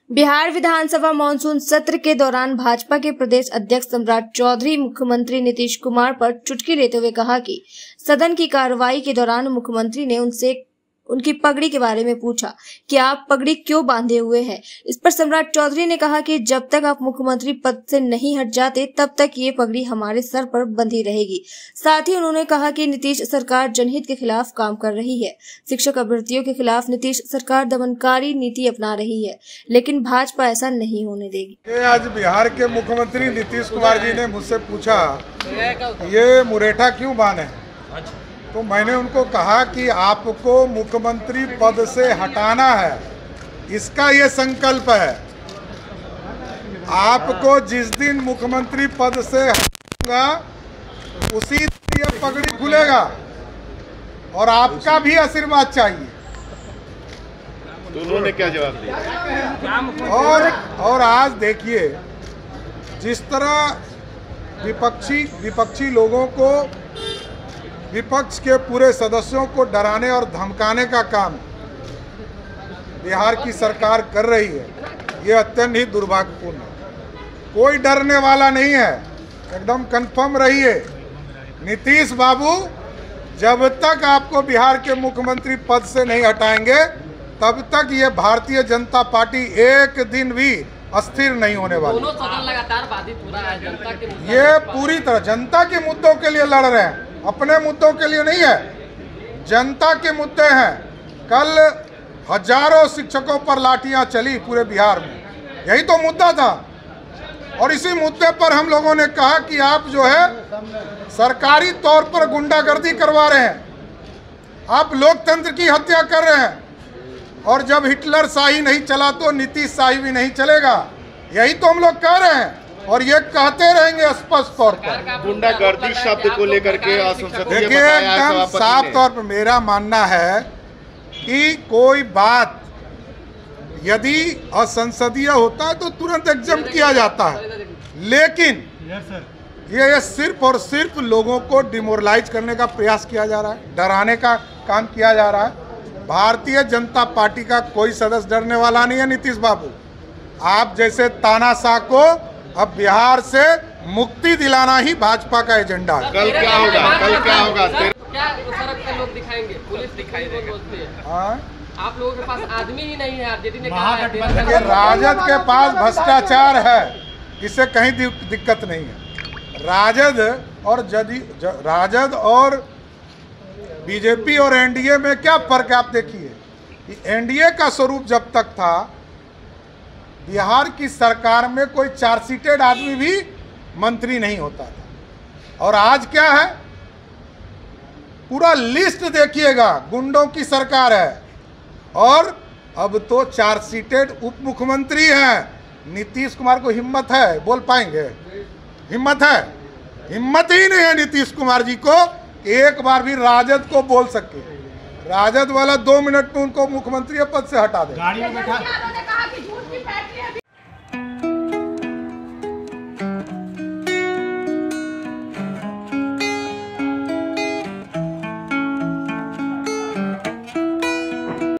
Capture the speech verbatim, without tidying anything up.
बिहार विधानसभा monsoon सत्र के दौरान भाजपा के प्रदेश अध्यक्ष सम्राट चौधरी मुख्यमंत्री नीतीश कुमार पर चुटकी लेते हुए कहा कि सदन की कार्रवाई के दौरान मुख्यमंत्री ने उनसे उनकी पगड़ी के बारे में पूछा कि आप पगड़ी क्यों बांधे हुए हैं। इस पर सम्राट चौधरी ने कहा कि जब तक आप मुख्यमंत्री पद से नहीं हट जाते तब तक ये पगड़ी हमारे सर पर बंधी रहेगी। साथ ही उन्होंने कहा कि नीतीश सरकार जनहित के खिलाफ काम कर रही है। शिक्षक अभ्यर्थियों के खिलाफ नीतीश सरकार दमनकारी नीति अपना रही है, लेकिन भाजपा ऐसा नहीं होने देगी। आज बिहार के मुख्यमंत्री नीतीश कुमार जी ने मुझसे पूछा ये मुरेठा क्यों बांधे, तो मैंने उनको कहा कि आपको मुख्यमंत्री पद से हटाना है, इसका ये संकल्प है। आपको जिस दिन मुख्यमंत्री पद से हटाऊंगा उसी दिन ये पगड़ी खुलेगा और आपका भी आशीर्वाद चाहिए। तो उन्होंने क्या जवाब दिया? और और आज देखिए जिस तरह विपक्षी विपक्षी लोगों को, विपक्ष के पूरे सदस्यों को डराने और धमकाने का काम बिहार की सरकार कर रही है, ये अत्यंत ही दुर्भाग्यपूर्ण है। कोई डरने वाला नहीं है, एकदम कंफर्म रहिए। नीतीश बाबू जब तक आपको बिहार के मुख्यमंत्री पद से नहीं हटाएंगे तब तक ये भारतीय जनता पार्टी एक दिन भी अस्थिर नहीं होने वाली। दोनों सदन लगातार बाधित हो रहा है, जनता के ये पूरी तरह जनता के मुद्दों के लिए लड़ रहे हैं, अपने मुद्दों के लिए नहीं है, जनता के मुद्दे हैं। कल हजारों शिक्षकों पर लाठियां चली पूरे बिहार में, यही तो मुद्दा था। और इसी मुद्दे पर हम लोगों ने कहा कि आप जो है सरकारी तौर पर गुंडागर्दी करवा रहे हैं, आप लोकतंत्र की हत्या कर रहे हैं, और जब हिटलर शाही नहीं चला तो नीतीश शाही भी नहीं चलेगा। यही तो हम लोग कह रहे हैं और ये कहते रहेंगे स्पष्ट तौर पर। गुंडागर्दी शब्द को लेकर के देखिए एकदम साफ तौर पर मेरा मानना है कि कोई बात यदि असंसदीय होता है तो तुरंत एग्जाम किया जाता है, लेकिन ये सिर्फ और सिर्फ लोगों को डिमोरलाइज करने का प्रयास किया जा रहा है, डराने का काम किया जा रहा है। भारतीय जनता पार्टी का कोई सदस्य डरने वाला नहीं है। नीतीश बाबू, आप जैसे तानाशाह को अब बिहार से मुक्ति दिलाना ही भाजपा का एजेंडा है। कल क्या होगा? कल क्या होगा? क्या सड़क पे लोग दिखाएंगे, पुलिस दिखाई देगा? आप लोगों के पास आदमी ही नहीं है, आरजेडी ने कहा है। राजद के पास भ्रष्टाचार है, इससे कहीं दिक्कत नहीं है। राजद और जदी राजद और बीजेपी और एनडीए में क्या फर्क है? आप देखिए, एनडीए का स्वरूप जब तक था बिहार की सरकार में कोई चार्जशीटेड आदमी भी मंत्री नहीं होता था, और आज क्या है? पूरा लिस्ट देखिएगा, गुंडों की सरकार है, और अब तो चार्जशीटेड उप मुख्यमंत्री हैं। नीतीश कुमार को हिम्मत है, बोल पाएंगे? हिम्मत है? हिम्मत ही नहीं है नीतीश कुमार जी को एक बार भी राजद को बोल सके। राजद वाला दो मिनट में उनको मुख्यमंत्री पद से हटा दे।